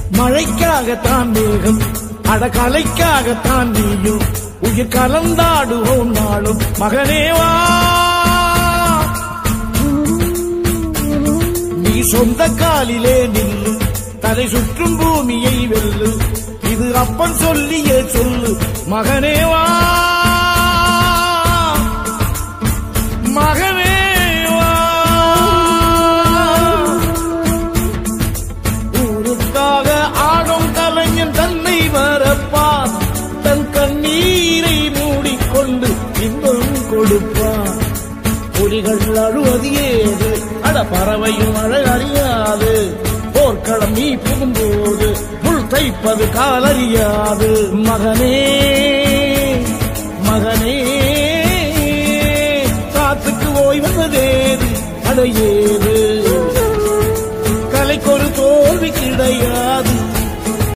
மழைக்காகத்தான் மேகம் அடகலைக்காகத்தான் நீயும் உயிர் கலந்தாடுவோம் நாளும் மகனேவா நீ சொந்த காலிலே நில்லு தலை சுற்றும் பூமியை வெல்லு இது அப்பன் சொல்லியே சொல்லு மகனேவா மகனேவா ஊருக்காக ஆடும் கலைஞன் தன்னை வரப்பான் தன் கண்ணீரை மூடிக்கொண்டு இன்பம் கொடுப்பான் புலிகள் அழுவது ஏது அட பறவையும் அழகறியாது போர்க்களம் நீ புகும்போது முள் தைப்பது காலறியாது மகனே மகனே காத்துக்கு ஓய்வதேது அடையேது